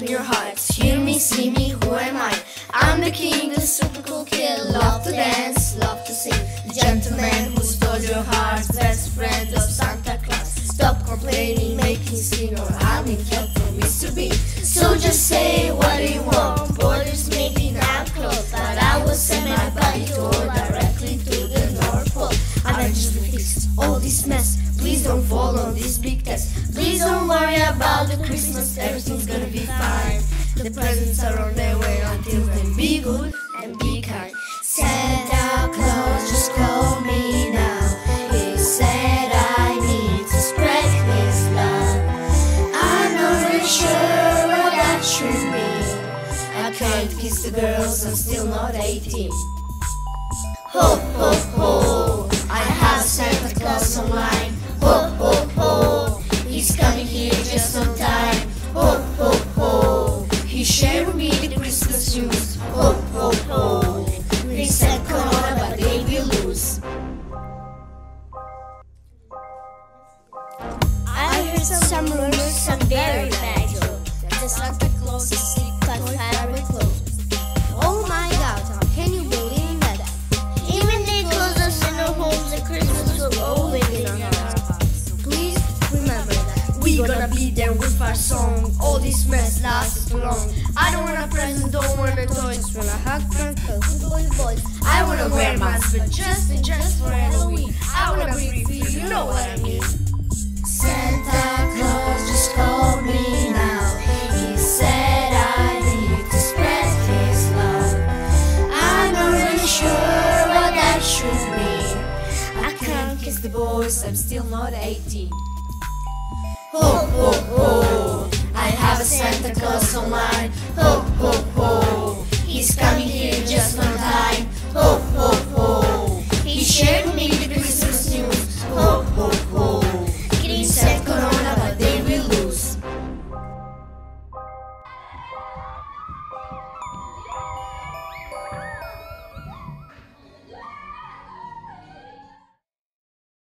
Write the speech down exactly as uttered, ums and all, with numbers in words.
your hearts. Hear me, see me, who am I? I'm the king, the super cool kid. Love to dance, love to sing. The gentleman who stole your heart, best friend of Santa Claus. Stop complaining, make me sing, or I'll make you for Mister B. So just say what do you want. Borders may be now closed, but I will send my body tour directly to the North Pole. I might just fix all this mess. Please don't fall on this big test. Please don't worry about the Christmas, everything's gonna be fine. The presents are on their way until then. Be good and be kind. Santa Claus just called me now. He said I need to spread his love. I'm not really sure what that should mean. I can't kiss the girls, I'm still not eighteen. Ho, ho, ho, I have Santa Claus online. Ho, ho, ho, he's coming here just on time. Ho, ho, ho, he shared with me the Christmas news. Ho, ho, ho, he said Corona, but they will lose. I heard some rumors, some very bad jokes, that the Santa Claus is sick but very close. Oh my God, how can you believe that? Even they close us in our homes and Christmas will always be in our hearts. Please remember that. We gonna be there with our song. All this mess lasts too long. I don't want a present, don't want a toy. Just wanna hug friends, cause boys, boys. I wanna wear masks, but just and just for Halloween. I wanna breathe free, you know what I mean. Santa Claus just called me now. He said I need to spread his love. I'm not really sure what that should mean. I can't kiss the boys, I'm still not eighteen. Ho, ho, ho, I have a Santa Claus online. Ho, ho, ho, he's coming here just on time. Ho, ho, ho, he shared with me the Christmas news. Ho, ho, ho, he said Corona, but they will lose.